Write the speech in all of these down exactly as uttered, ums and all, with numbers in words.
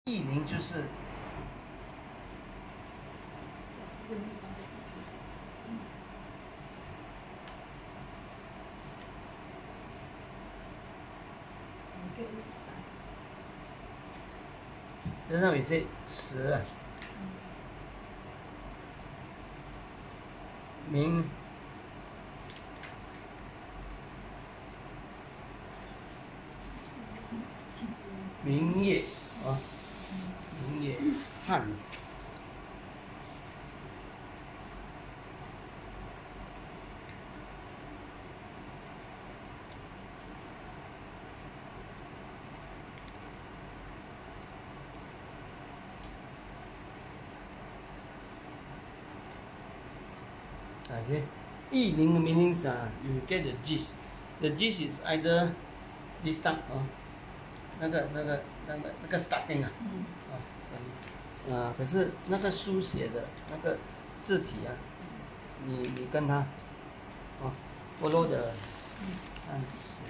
意灵就是那上面是词啊，明明月啊，明月汉。啊，这意灵的 meanings 啊 ，you get the gist. The gist is either this type 啊，那个那个那个那个 starting 啊，啊，啊，可是那个书写的那个字体啊，你你跟他，啊，follow the 汉词，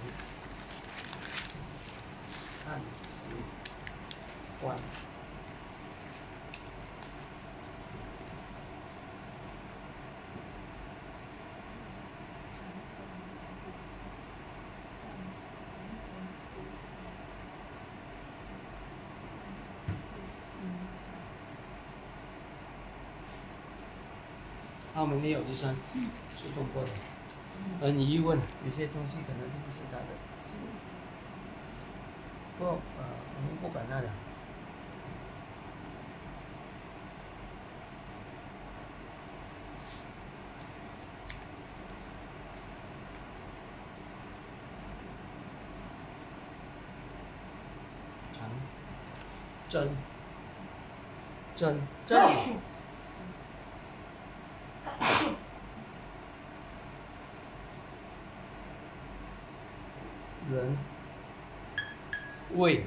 汉词观。How many of this one 是通过的？而你一问，有些东西可能都不是他的。不过呃，我们不管他的。长，真，真真。人为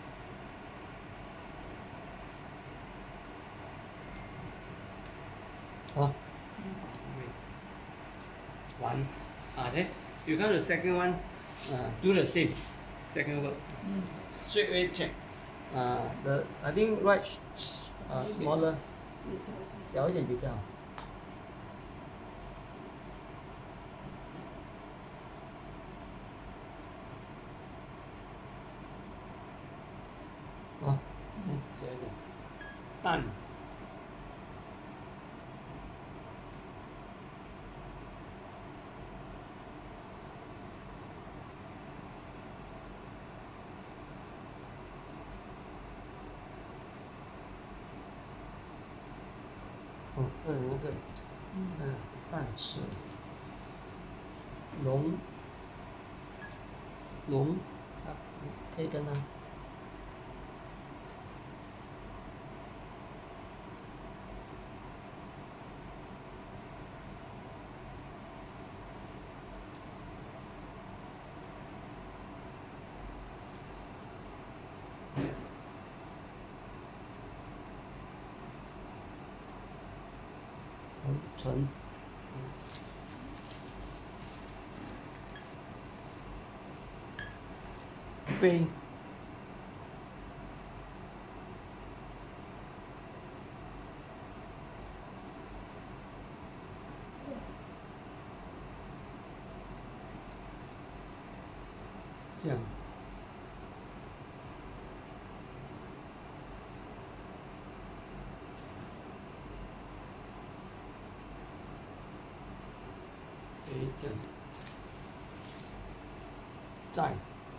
啊为玩啊，then you come to the second one, uh, do the same second word. Straight away check. Uh, the I think right uh, smaller 小一点比较好。啊，嗯，小一点。蛋。哦，那那个，嗯，但是，龙，龙，啊，可以跟他。成，飞，这样，飞这样，在。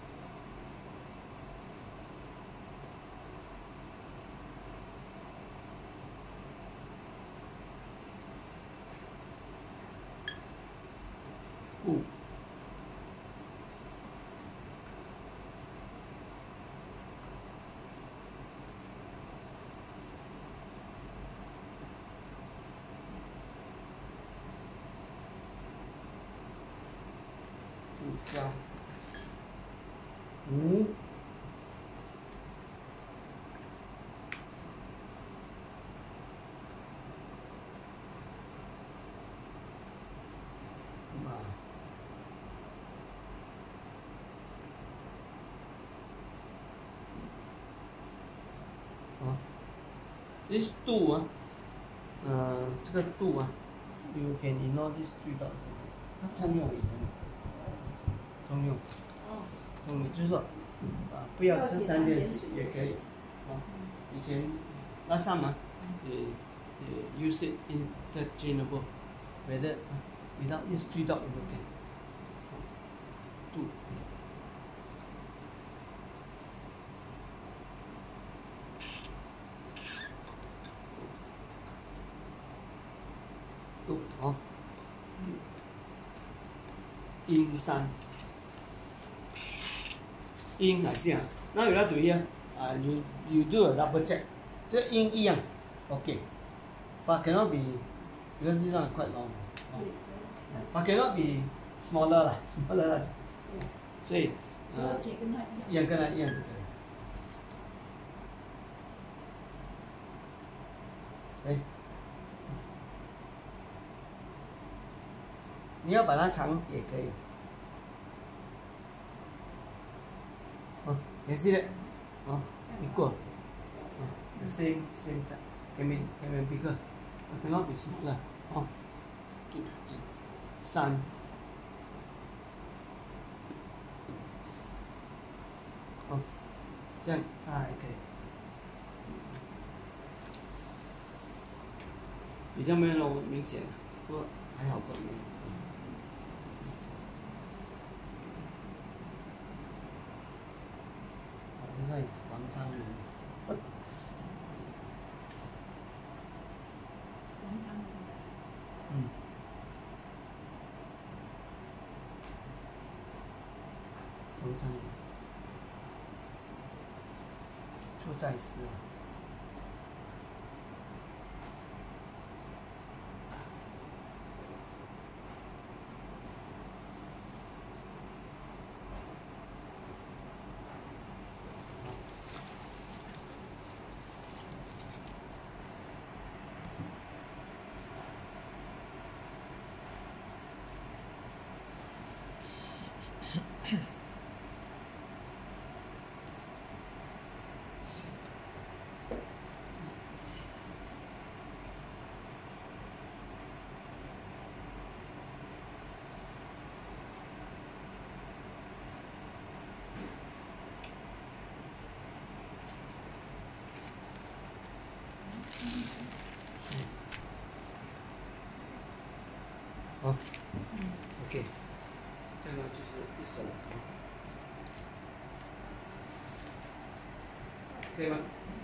不，不加，无，马， 啊，this two 啊，呃，这个 two 啊 ，you can ignore this three dots，它通用以前，通用，通用就是说，啊，不要这三件事也可以，啊，以前那上嘛，呃呃 use it interchangeable whether without this three dot is okay. Two. Two 哦，阴山，阴哪些啊？Now you have to hear, uh, you you do a double check. 这阴一样 ，OK, but cannot be because this one quite long. But cannot be smaller 啦，smaller 啦。所以，呃，一样跟它一样就可以。哎，你要把它长也可以。哦，也是的，哦，一个，哦 ，the same same size, can be can be bigger, cannot be smaller. 哦，two, 三。哦，这样它还可以，比较没有那么明显，不过还好过没有。这是王章人。 王章人。 嗯。王章人。出在世。好 ，OK， 这个就是一首，可以吗？